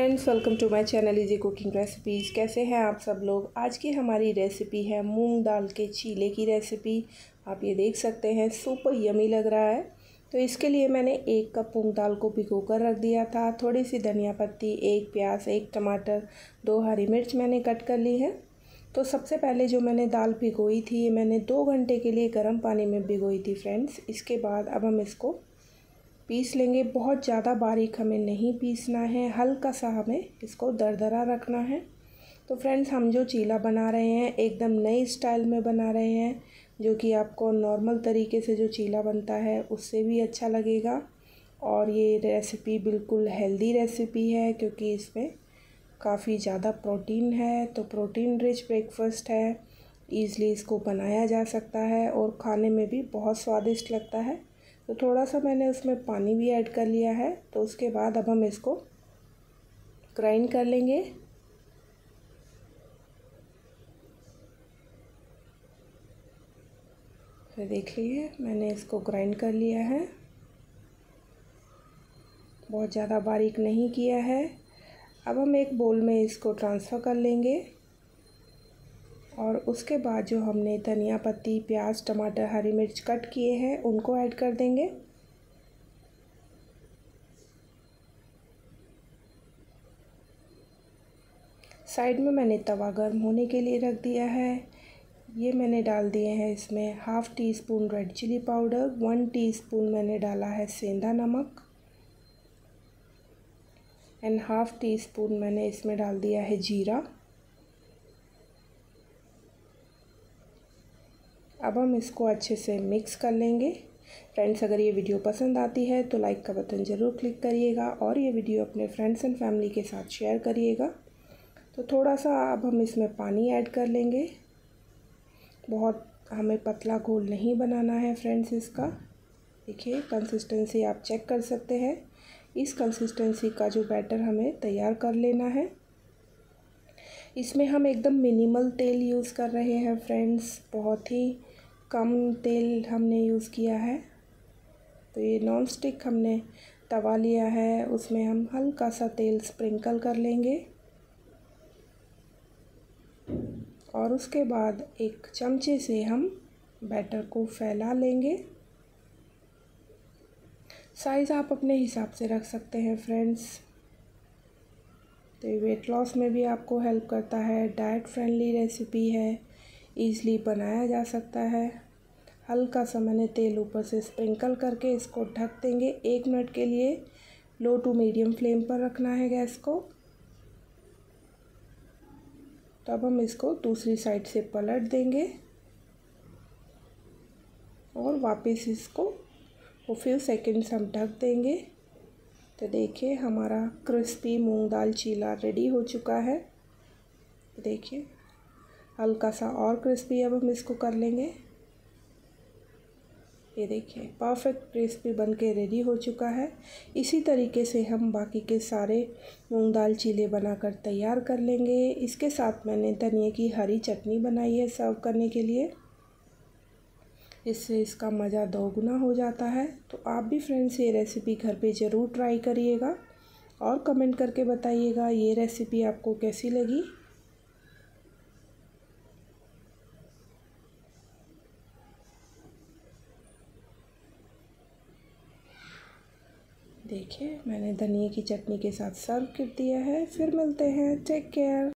Friends, welcome to my channel easy cooking recipes. कैसे हैं आप सब लोग। आज की हमारी रेसिपी है मूंग दाल के चीले की रेसिपी। आप ये देख सकते हैं सुपर यमी लग रहा है। तो इसके लिए मैंने 1 कप मूंग दाल को भिगो कर रख दिया था। थोड़ी सी धनिया पत्ती, 1 प्याज, 1 टमाटर, 2 हरी मिर्च मैंने कट कर ली है। तो सबसे पहले जो मैंने दाल भिगोई थी, मैंने 2 घंटे के लिए गर्म पानी में भिगोई थी फ्रेंड्स। इसके बाद अब हम इसको पीस लेंगे। बहुत ज़्यादा बारीक हमें नहीं पीसना है, हल्का सा हमें इसको दरदरा रखना है। तो फ्रेंड्स, हम जो चीला बना रहे हैं एकदम नई स्टाइल में बना रहे हैं, जो कि आपको नॉर्मल तरीके से जो चीला बनता है उससे भी अच्छा लगेगा। और ये रेसिपी बिल्कुल हेल्दी रेसिपी है, क्योंकि इसमें काफ़ी ज़्यादा प्रोटीन है। तो प्रोटीन रिच ब्रेकफास्ट है, ईज़िली इसको बनाया जा सकता है और खाने में भी बहुत स्वादिष्ट लगता है। तो थोड़ा सा मैंने उसमें पानी भी ऐड कर लिया है। तो उसके बाद अब हम इसको ग्राइंड कर लेंगे। फिर देख लीजिए, मैंने इसको ग्राइंड कर लिया है। बहुत ज़्यादा बारीक नहीं किया है। अब हम एक बोल में इसको ट्रांसफ़र कर लेंगे और उसके बाद जो हमने धनिया पत्ती, प्याज, टमाटर, हरी मिर्च कट किए हैं उनको ऐड कर देंगे। साइड में मैंने तवा गर्म होने के लिए रख दिया है। ये मैंने डाल दिए हैं इसमें ½ teaspoon red chilli powder, 1 teaspoon मैंने डाला है सेंधा नमक एंड ½ टीस्पून मैंने इसमें डाल दिया है जीरा। अब हम इसको अच्छे से मिक्स कर लेंगे। फ्रेंड्स, अगर ये वीडियो पसंद आती है तो लाइक का बटन ज़रूर क्लिक करिएगा और ये वीडियो अपने फ्रेंड्स एंड फैमिली के साथ शेयर करिएगा। तो थोड़ा सा अब हम इसमें पानी ऐड कर लेंगे। बहुत हमें पतला घोल नहीं बनाना है फ्रेंड्स इसका। देखिए, कंसिस्टेंसी आप चेक कर सकते हैं। इस कंसिस्टेंसी का जो बैटर हमें तैयार कर लेना है। इसमें हम एकदम मिनिमल तेल यूज़ कर रहे हैं फ्रेंड्स, बहुत ही कम तेल हमने यूज़ किया है। तो ये नॉन स्टिक हमने तवा लिया है, उसमें हम हल्का सा तेल स्प्रिंकल कर लेंगे और उसके बाद एक चमचे से हम बैटर को फैला लेंगे। साइज़ आप अपने हिसाब से रख सकते हैं फ्रेंड्स। तो ये वेट लॉस में भी आपको हेल्प करता है, डाइट फ्रेंडली रेसिपी है, ईज़िली बनाया जा सकता है। हल्का सा मैंने तेल ऊपर से स्प्रिंकल करके इसको ढक देंगे। 1 मिनट के लिए लो टू मीडियम फ्लेम पर रखना है गैस को। तो अब हम इसको दूसरी साइड से पलट देंगे और वापस इसको फ्यू सेकंड्स हम ढक देंगे। तो देखिए, हमारा क्रिस्पी मूंग दाल चीला रेडी हो चुका है। देखिए, हल्का सा और क्रिस्पी अब हम इसको कर लेंगे। ये देखिए, परफेक्ट क्रिस्पी बन के रेडी हो चुका है। इसी तरीके से हम बाकी के सारे मूंग दाल चीले बनाकर तैयार कर लेंगे। इसके साथ मैंने धनिए की हरी चटनी बनाई है सर्व करने के लिए। इससे इसका मज़ा दोगुना हो जाता है। तो आप भी फ्रेंड्स ये रेसिपी घर पे ज़रूर ट्राई करिएगा और कमेंट करके बताइएगा ये रेसिपी आपको कैसी लगी। देखिए, मैंने धनिए की चटनी के साथ सर्व कर दिया है। फिर मिलते हैं, टेक केयर।